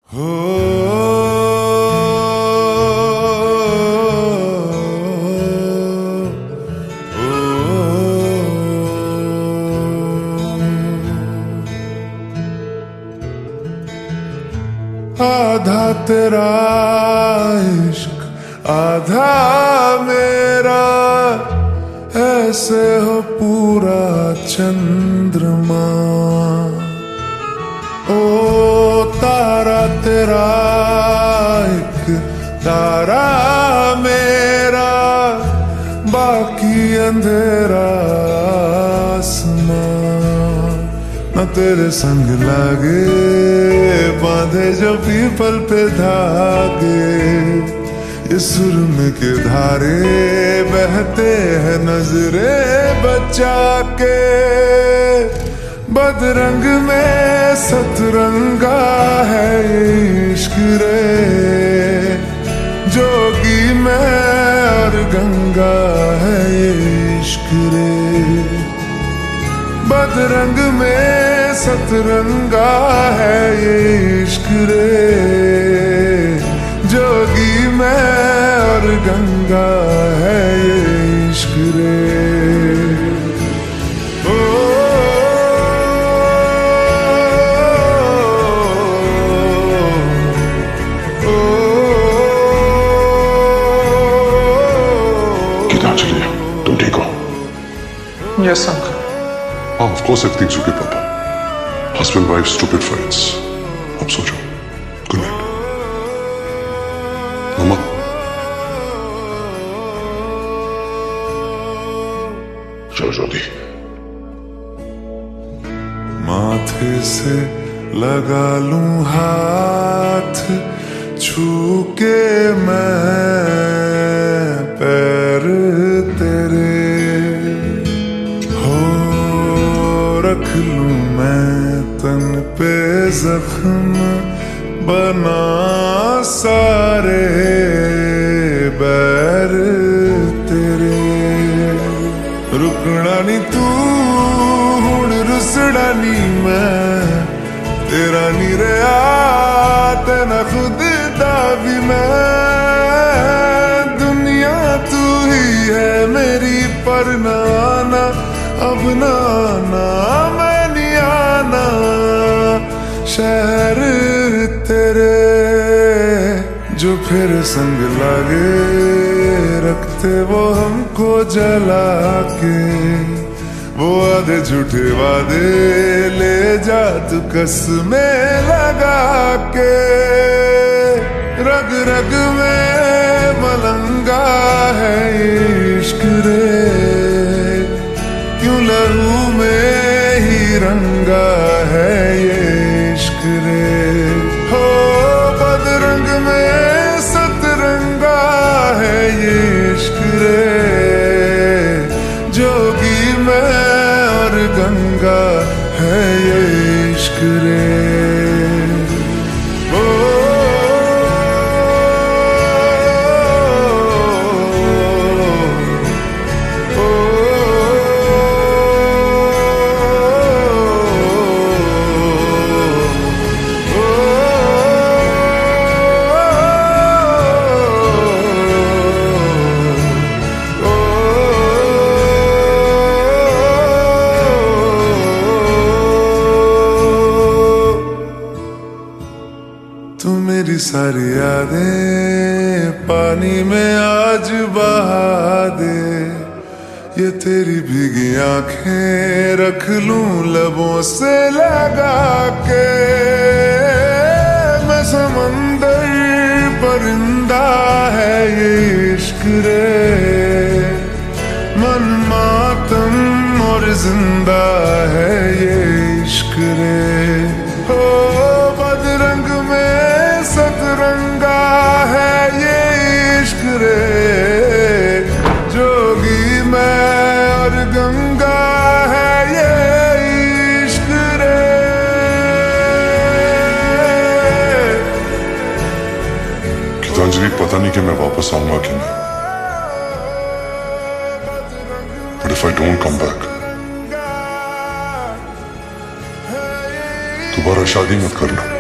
हो आधा तेरा इश्क आधा मेरा, ऐसे हो पूरा चंद्रमा। ओ तारा तेरा एक तारा मेरा, बाकी अंधेरा आसमां। न तेरे संग लागे बांधे जो पीपल पे धागे, इस सुरम के धारे बहते हैं नजरे बचा के। बदरंग में सतरंगा है ये इश्क रे, जोगी में और गंगा है ये इश्क रे। बदरंग में सतरंगा है ये इश्क रे, जोगी में और गंगा है ये इश्क रे। तुम ठीक हो? Yes, uncle. Of course everything's okay, Papa. Husband, wife, stupid fights. अब सो जाओ. Good night. Mama. चलो जल्दी. माथे से लगा लूं हाथ, छू के मैं पैर तेरे, हो रख लूं मैं तन पे जख्म, बना सारे बैर तेरे। रुकना नी तू हुण रुसड़ा नी मैं, तेरा नी रहा तेना खुद दा भी मैं। दुनिया तू ही है मेरी पर ना आना, अब ना आना मैं नहीं आना। शहर तेरे जो फिर संग लागे, रखते वो हमको जला के। वो आधे झूठे वादे ले जा तू कसमें लगा के। रग रग में मलंगा है ये इश्क रे, क्यों लहू में ही रंगा है ये इश्क रे। हो बदरंग में सतरंगा है ये इश्क रे, जोगी में और गंगा है ये इश्क रे। तू मेरी सारी यादें पानी में आज बहा दे, ये तेरी भीगी आंखें रख लूं लबों से लगा के। मैं समंदर परिंदा है ये इश्क रे, मन मातम और जिंदा है ये इश्क रे। हो बदरंग में सतरंगा है ये इश्क रे, जोगी में और गंगा है ये इश्क रे। गीतांजलि, पता नहीं कि मैं वापस आऊंगा कि नहीं, but if I don't come back, दोबारा शादी मत करना।